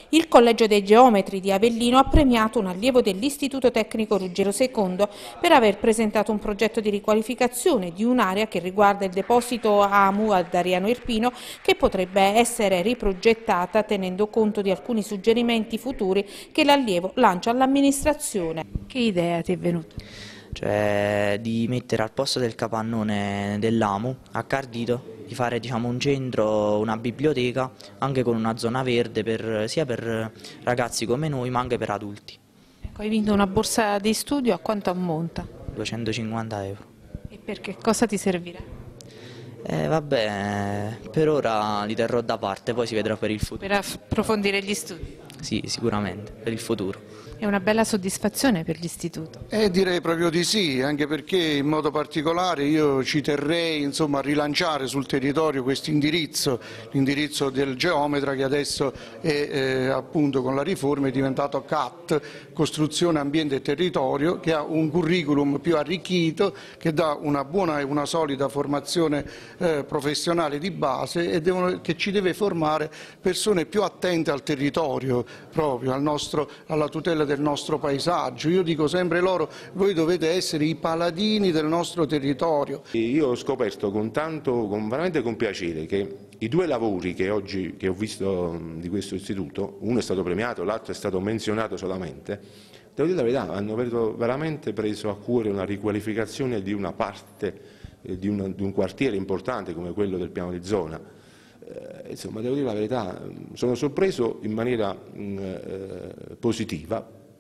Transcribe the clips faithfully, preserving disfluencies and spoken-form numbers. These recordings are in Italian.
Il Collegio dei Geometri di Avellino ha premiato un allievo dell'Istituto Tecnico Ruggero secondo per aver presentato un progetto di riqualificazione di un'area che riguarda il deposito A M U ad Ariano Irpino, che potrebbe essere riprogettata tenendo conto di alcuni suggerimenti futuri che l'allievo lancia all'amministrazione. Che idea ti è venuta? Cioè di mettere al posto del capannone dell'A M U a Cardito, di fare diciamo, un centro, una biblioteca, anche con una zona verde per, sia per ragazzi come noi ma anche per adulti. Ecco, hai vinto una borsa di studio, a quanto ammonta? duecentocinquanta euro. E per che cosa ti servirà? Eh, vabbè, per ora li terrò da parte, poi si vedrà per il futuro. Per approfondire gli studi? Sì, sicuramente, per il futuro. È una bella soddisfazione per l'istituto. Eh, direi proprio di sì, anche perché in modo particolare io ci terrei insomma, a rilanciare sul territorio questo indirizzo, l'indirizzo del geometra che adesso è eh, appunto con la riforma è diventato C A T, Costruzione, Ambiente e Territorio, che ha un curriculum più arricchito, che dà una buona e una solida formazione eh, professionale di base e devono, che ci deve formare persone più attente al territorio proprio, al nostro, alla tutela del nostro paesaggio. Io dico sempre loro, voi dovete essere i paladini del nostro territorio. Io ho scoperto con tanto, con, veramente con piacere, che i due lavori che oggi che ho visto di questo istituto, uno è stato premiato, l'altro è stato menzionato solamente, devo dire la verità, hanno veramente preso a cuore una riqualificazione di una parte, eh, di, una, di un quartiere importante come quello del piano di zona. Eh, insomma, devo dire la verità, sono sorpreso in maniera mh, eh, positiva,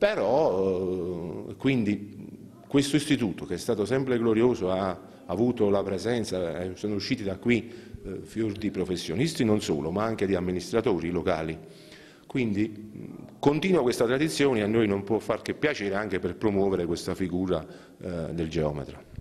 però eh, quindi questo istituto che è stato sempre glorioso ha avuto la presenza, eh, sono usciti da qui eh, fior di professionisti non solo, ma anche di amministratori locali. Quindi mh, continua questa tradizione e a noi non può far che piacere anche per promuovere questa figura eh, del geometra.